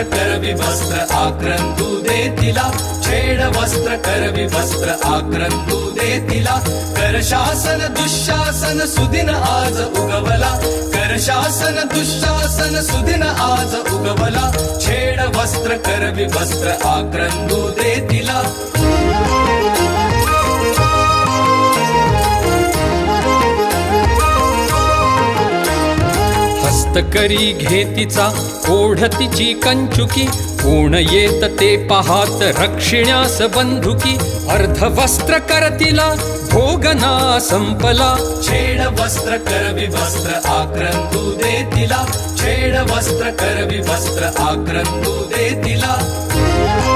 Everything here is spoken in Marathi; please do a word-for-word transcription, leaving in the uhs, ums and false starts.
कर विवस्त्र आक्रंतू दे तिला, छेड वस्त्र कर विवस्त्र आक्रंतू दे तिला। कर शासन दुःशासन सुदिन आज उगवला, कर शासन दुःशासन सुदिन आज उगवला। छेड वस्त्र कर विवस्त्र आक्रंतू दे तिला। हस्तकरी घेतीचा ओढतीची कंचुकी, कोण येत ते पाहात रक्षिण्यास बंधुकी। अर्धवस्त्र करतिला भोगना संपला, छेड वस्त्र कर विवस्त्र आक्रंतू दे तिला, छेड वस्त्र कर विवस्त्र आक्रंतू दे तिला।